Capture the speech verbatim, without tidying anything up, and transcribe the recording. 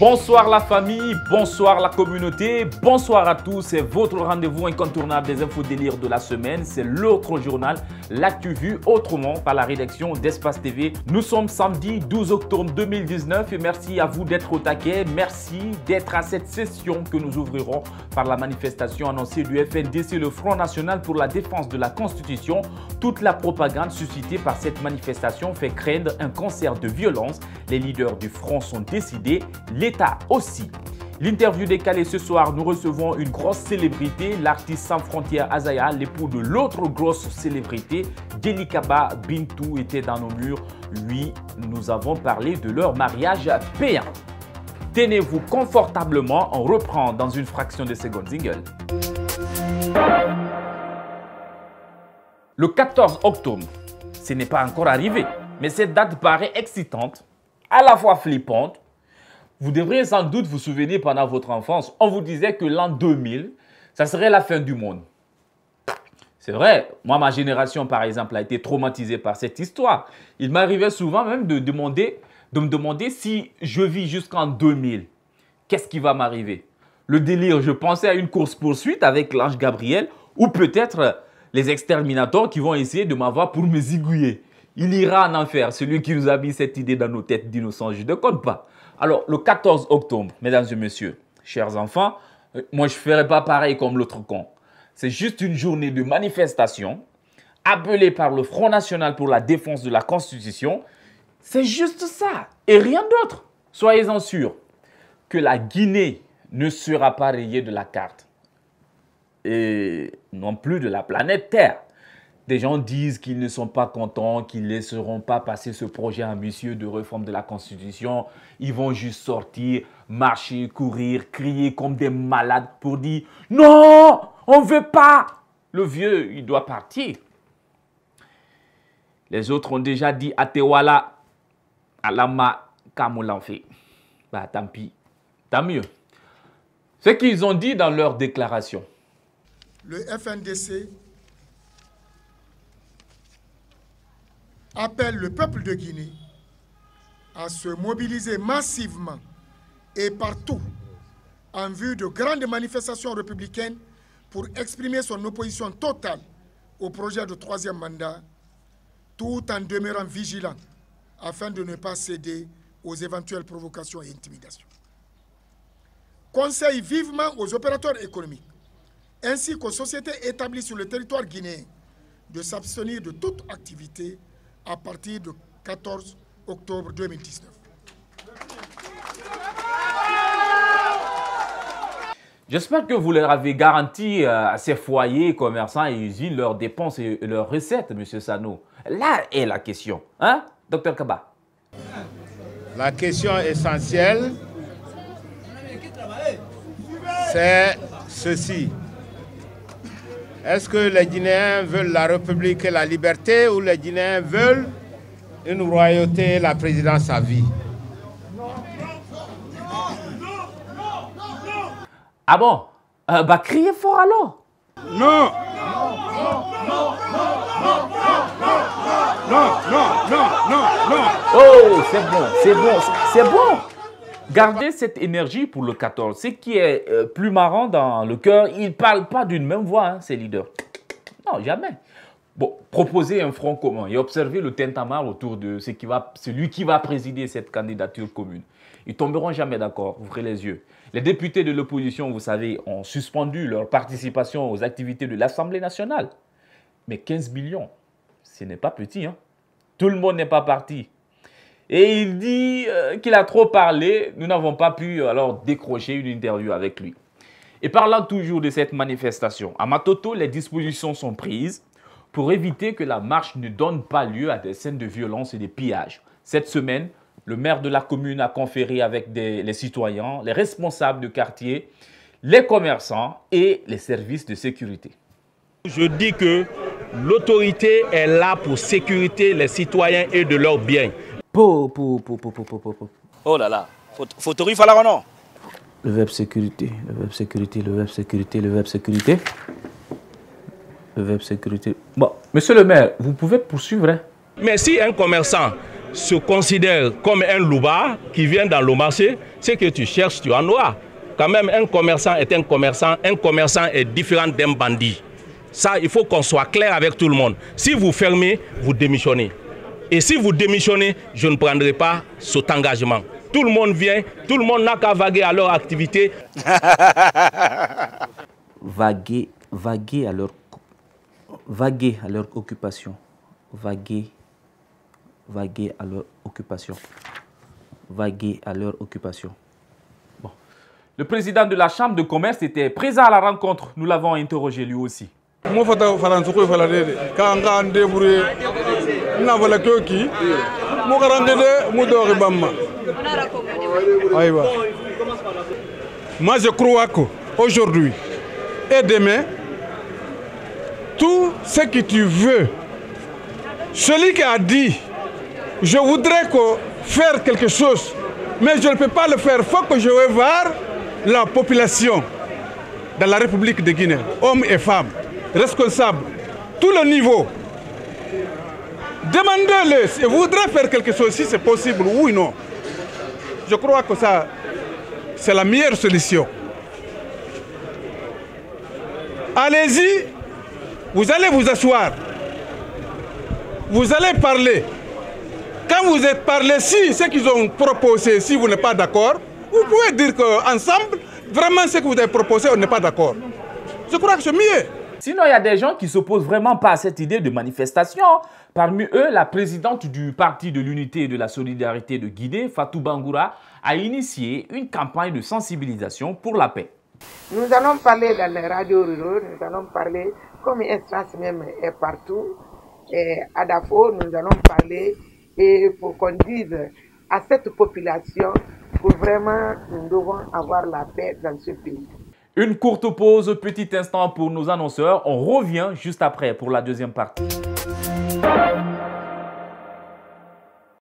Bonsoir la famille, bonsoir la communauté, bonsoir à tous. C'est votre rendez-vous incontournable des infos délire de la semaine. C'est l'autre journal, l'actu vu autrement par la rédaction d'Espace T V. Nous sommes samedi douze octobre deux mille dix-neuf et merci à vous d'être au taquet. Merci d'être à cette session que nous ouvrirons par la manifestation annoncée du F N D C, le Front National pour la Défense de la Constitution. Toute la propagande suscitée par cette manifestation fait craindre un concert de violence. Les leaders du Front sont décidés. L'État aussi. L'interview décalée ce soir, nous recevons une grosse célébrité, l'artiste sans frontières Azaya, l'époux de l'autre grosse célébrité, Delikaba Bintou, était dans nos murs. Oui, nous avons parlé de leur mariage payant. Tenez-vous confortablement, on reprend dans une fraction de seconde. Jingle. Le quatorze octobre, ce n'est pas encore arrivé, mais cette date paraît excitante, à la fois flippante. Vous devriez sans doute vous souvenir pendant votre enfance, on vous disait que l'an deux mille, ça serait la fin du monde. C'est vrai, moi ma génération par exemple a été traumatisée par cette histoire. Il m'arrivait souvent même de, demander, de me demander si je vis jusqu'en deux mille, qu'est-ce qui va m'arriver? Le délire, je pensais à une course-poursuite avec l'ange Gabriel ou peut-être les exterminateurs qui vont essayer de m'avoir pour me zigouiller. Il ira en enfer, celui qui nous a mis cette idée dans nos têtes d'innocence, je ne compte pas. Alors, le quatorze octobre, mesdames et messieurs, chers enfants, moi je ne ferai pas pareil comme l'autre con. C'est juste une journée de manifestation appelée par le Front National pour la Défense de la Constitution. C'est juste ça et rien d'autre. Soyez-en sûrs que la Guinée ne sera pas rayée de la carte et non plus de la planète Terre. Des gens disent qu'ils ne sont pas contents, qu'ils ne laisseront pas passer ce projet ambitieux de réforme de la Constitution. Ils vont juste sortir, marcher, courir, crier comme des malades pour dire « Non, on ne veut pas !» Le vieux, il doit partir. Les autres ont déjà dit « Atewala, alama, kamulanfe ». Bah, tant pis, tant mieux. Ce qu'ils ont dit dans leur déclaration. Le F N D C appelle le peuple de Guinée à se mobiliser massivement et partout en vue de grandes manifestations républicaines pour exprimer son opposition totale au projet de troisième mandat, tout en demeurant vigilant afin de ne pas céder aux éventuelles provocations et intimidations. Conseille vivement aux opérateurs économiques ainsi qu'aux sociétés établies sur le territoire guinéen de s'abstenir de toute activité à partir du quatorze octobre deux mille dix-neuf. J'espère que vous leur avez garanti à ces foyers, commerçants et usines leurs dépenses et leurs recettes, M. Sano. Là est la question, hein, docteur Kaba? La question essentielle, c'est ceci. Est-ce que les Guinéens veulent la République et la liberté ou les Guinéens veulent une royauté et la présidence à vie? Ah bon? euh, Bah criez fort alors. Non. Non, non, non, non, non. Oh, c'est bon, c'est bon, c'est bon. Gardez cette énergie pour le quatorze. Ce qui est euh, plus marrant dans le cœur, ils ne parlent pas d'une même voix, hein, ces leaders. Non, jamais. Bon, proposez un front commun et observez le tintamarre autour de ce qui va, celui qui va présider cette candidature commune. Ils ne tomberont jamais d'accord, ouvrez les yeux. Les députés de l'opposition, vous savez, ont suspendu leur participation aux activités de l'Assemblée nationale. Mais quinze millions, ce n'est pas petit, hein. Tout le monde n'est pas parti. Et il dit euh, qu'il a trop parlé. Nous n'avons pas pu alors décrocher une interview avec lui. Et parlant toujours de cette manifestation, à Matoto, les dispositions sont prises pour éviter que la marche ne donne pas lieu à des scènes de violence et de pillage. Cette semaine, le maire de la commune a conféré avec des, les citoyens, les responsables de quartier, les commerçants et les services de sécurité. Je dis que l'autorité est là pour sécuriter les citoyens et de leurs biens. Po, po, po, po, po, po, po. Oh là là, faut te faire non? Le web sécurité, le web sécurité, le web sécurité, le web sécurité. Le web sécurité. Bon, monsieur le maire, vous pouvez poursuivre. Hein? Mais si un commerçant se considère comme un loupard qui vient dans le marché, ce que tu cherches, tu en auras. Quand même, un commerçant est un commerçant, un commerçant est différent d'un bandit. Ça, il faut qu'on soit clair avec tout le monde. Si vous fermez, vous démissionnez. Et si vous démissionnez, je ne prendrai pas cet engagement. Tout le monde vient, tout le monde n'a qu'à vaguer à leur activité. Vaguer, vaguer à leur, vaguer à leur occupation. Vaguer, vaguer à leur occupation. Vaguer à leur occupation. Bon. Le président de la Chambre de commerce était présent à la rencontre. Nous l'avons interrogé lui aussi. Moi, je suis quand on débrouille, na voilà que qui, moi je moi dori bamma. Moi je crois qu'aujourd'hui et demain, tout ce que tu veux, celui qui a dit, je voudrais faire quelque chose, mais je ne peux pas le faire, il faut que je vais voir la population dans la République de Guinée, hommes et femmes, responsables, tout le niveau. Demandez-le si vous voudrez faire quelque chose, si c'est possible, oui ou non. Je crois que ça, c'est la meilleure solution. Allez-y, vous allez vous asseoir, vous allez parler. Quand vous êtes parlé, si ce qu'ils ont proposé, si vous n'êtes pas d'accord, vous pouvez dire qu'ensemble, vraiment ce que vous avez proposé, on n'est pas d'accord. Je crois que c'est mieux. Sinon, il y a des gens qui ne s'opposent vraiment pas à cette idée de manifestation. Parmi eux, la présidente du Parti de l'Unité et de la Solidarité de Guinée, Fatou Bangoura, a initié une campagne de sensibilisation pour la paix. Nous allons parler dans les radios ruraux, nous allons parler, comme Instance même est partout, et à Dafo, nous allons parler et pour qu'on dise à cette population que vraiment nous devons avoir la paix dans ce pays. Une courte pause, petit instant pour nos annonceurs. On revient juste après pour la deuxième partie.